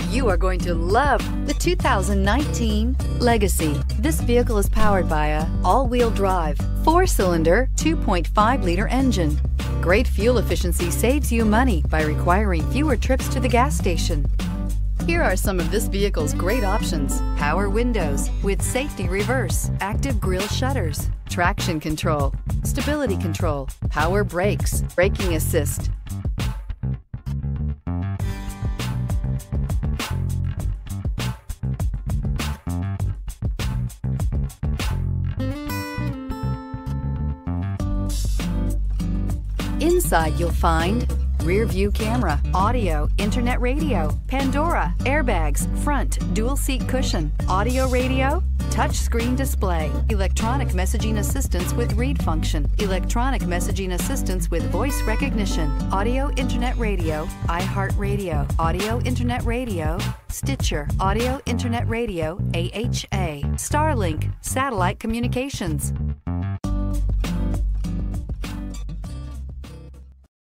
You are going to love the 2019 Legacy. This vehicle is powered by a all-wheel drive, 4-cylinder, 2.5-liter engine. Great fuel efficiency saves you money by requiring fewer trips to the gas station. Here are some of this vehicle's great options: power windows with safety reverse, active grille shutters, traction control, stability control, power brakes, braking assist. Inside you'll find rear view camera, audio, internet radio, Pandora, airbags, front dual seat cushion, audio radio, touch screen display, electronic messaging assistance with read function, electronic messaging assistance with voice recognition, audio internet radio, iHeartRadio, audio internet radio, Stitcher, audio internet radio, AHA, Starlink, satellite communications.